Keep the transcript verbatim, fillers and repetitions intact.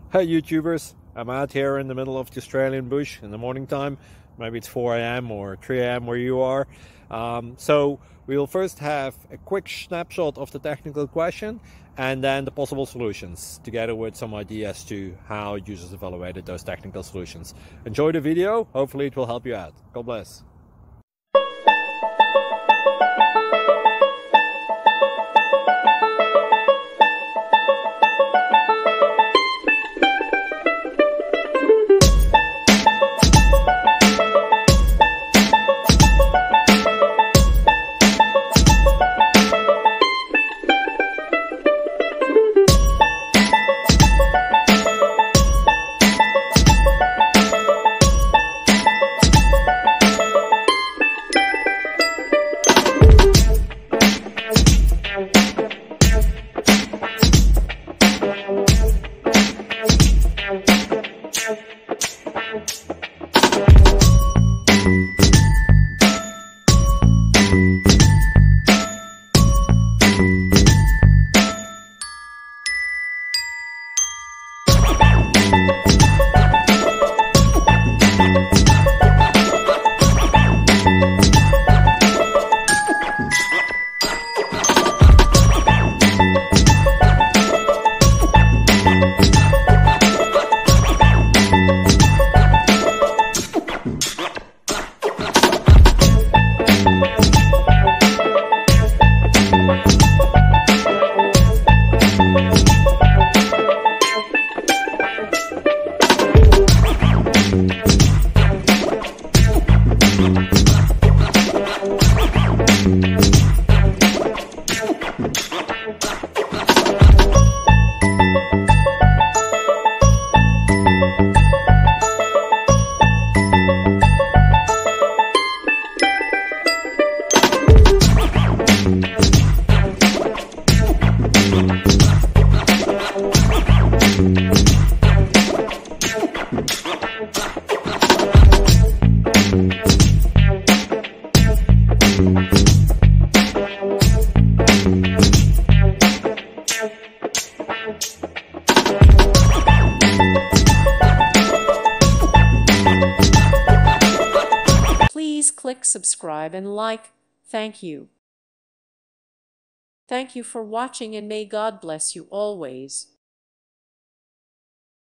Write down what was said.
Hey YouTubers, I'm out here in the middle of the Australian bush in the morning time. Maybe it's four A M or three A M where you are. Um, so we'll first have a quick snapshot of the technical question and then the possible solutions, together with some ideas to how users evaluated those technical solutions. Enjoy the video, hopefully it will help you out. God bless. Please click subscribe and like. Thank you. Thank you for watching, and may God bless you always.